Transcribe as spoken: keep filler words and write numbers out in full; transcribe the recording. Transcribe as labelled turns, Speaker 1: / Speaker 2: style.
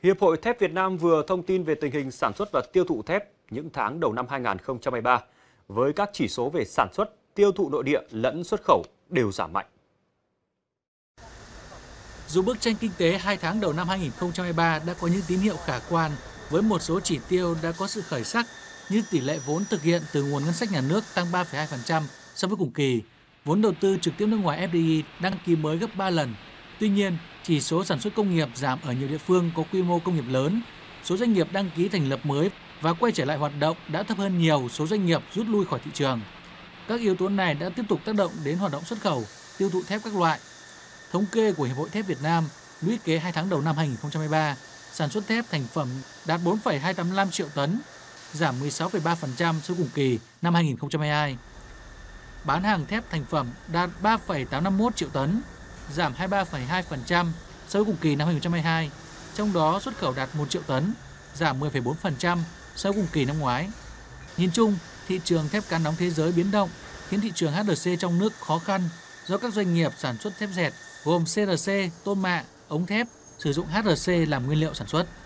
Speaker 1: Hiệp hội Thép Việt Nam vừa thông tin về tình hình sản xuất và tiêu thụ thép những tháng đầu năm hai nghìn không trăm hai mươi ba, với các chỉ số về sản xuất, tiêu thụ nội địa lẫn xuất khẩu đều giảm mạnh.
Speaker 2: Dù bức tranh kinh tế hai tháng đầu năm hai nghìn không trăm hai mươi ba đã có những tín hiệu khả quan, với một số chỉ tiêu đã có sự khởi sắc như tỷ lệ vốn thực hiện từ nguồn ngân sách nhà nước tăng ba phẩy hai phần trăm so với cùng kỳ, vốn đầu tư trực tiếp nước ngoài F D I đăng ký mới gấp ba lần. Tuy nhiên, chỉ số sản xuất công nghiệp giảm ở nhiều địa phương có quy mô công nghiệp lớn, số doanh nghiệp đăng ký thành lập mới và quay trở lại hoạt động đã thấp hơn nhiều số doanh nghiệp rút lui khỏi thị trường. Các yếu tố này đã tiếp tục tác động đến hoạt động xuất khẩu, tiêu thụ thép các loại. Thống kê của Hiệp hội Thép Việt Nam, lũy kế hai tháng đầu năm hai nghìn không trăm hai mươi ba, sản xuất thép thành phẩm đạt bốn phẩy hai tám lăm triệu tấn, giảm mười sáu phẩy ba phần trăm so với cùng kỳ năm hai nghìn không trăm hai mươi hai. Bán hàng thép thành phẩm đạt ba phẩy tám năm mốt triệu tấn, giảm hai mươi ba phẩy hai phần trăm so với cùng kỳ năm hai nghìn không trăm hai mươi hai. Trong đó xuất khẩu đạt một triệu tấn, giảm mười phẩy bốn phần trăm so với cùng kỳ năm ngoái. Nhìn chung, thị trường thép cán đóng thế giới biến động khiến thị trường H R C trong nước khó khăn do các doanh nghiệp sản xuất thép dệt gồm C R C, tôn mạ, ống thép sử dụng H R C làm nguyên liệu sản xuất.